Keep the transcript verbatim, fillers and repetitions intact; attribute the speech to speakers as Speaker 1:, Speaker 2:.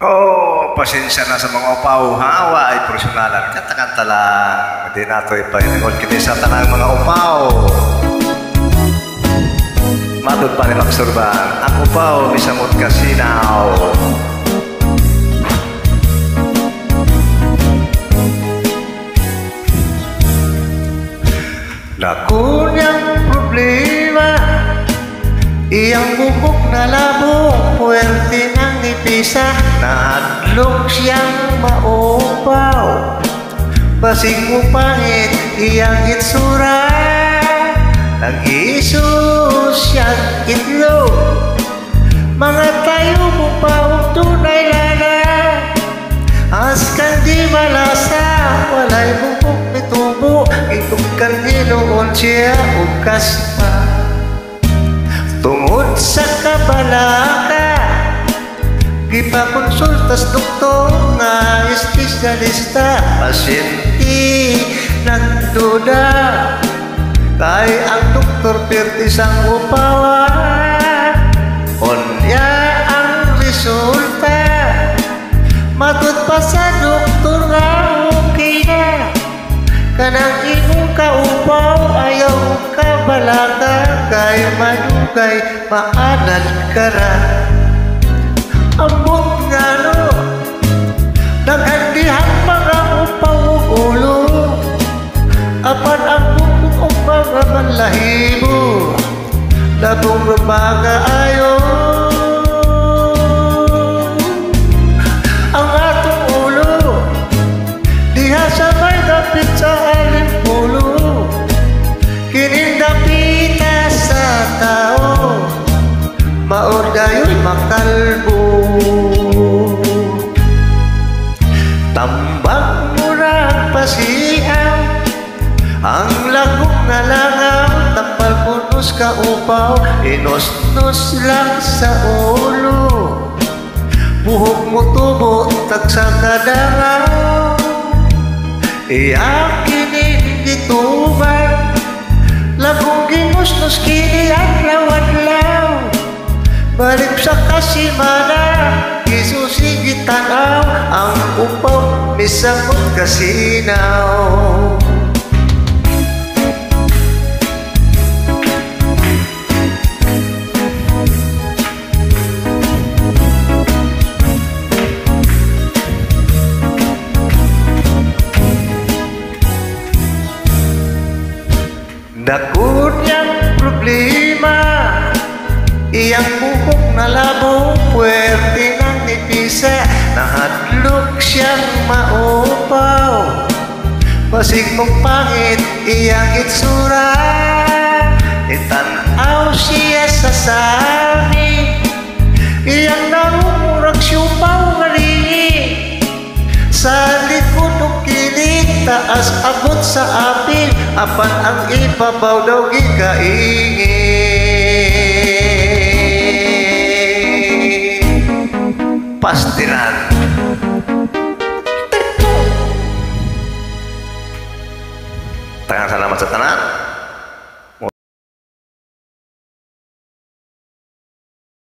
Speaker 1: Oh, pasensya na sa mga upaw, hawa ay personalan. Kanta-kanta lang. Hindi na ito ipahinagod kita sa tanang mga upaw. Matod pa ni Magsurban, ang upaw, misamot kasinaw. Lakunyang problema, iyang bubok na labo, puwerte ng ipisa, nahadlok siyang maupaw. Basig mo pangit, iyang itsura, nag-iisus siyang itlog. Mga tayo mo pa ang tunay lana, askan di malasa, walay bubok mitubo, itong kaninoon siya ukas pa. Tungod sa kabalaka, gipakonsultas doktor nga espesyalista, pasyente nagduda, kay ang doktor pertis ang upawa. Unya ang resulta, matod pa sa doktor nga okay na, kanang imong kaupaw ayaw kabalaka, kay madugay maanan ka ra. Ambot nga no, naghandihan mga upaw ug ulo, apan ang bukong upaw nga manlahibo, labong rumaga ayo. Ang atong ulo diha sa may dapit sa alimpulo, kining dapita sa tao, maor dayo'y makalbo. Tambak mo na pasiyaw, ang lagok na langaw, tapal punos ka upaw, inos-nos lang sa ulo, buhok mo tubo, tagsa kadaraw. Iyak kining gituban, labong ginos-nos kini adlaw-adlaw, balik sa kasimana, isusigit tanaw, ang upaw misamot kasinaw. Nakunyang problema, iyang bukok na labo, puwerte ng nipisa, nahadlok siyang maupaw. Basig mong pangit, iyang itsura, itanaw siya sa sami, iyang narumurag siyupaw nga ringi, sa likod o kilig, taas abot sa apil, apan ang ibabaw daw gikaingi. Pastilan.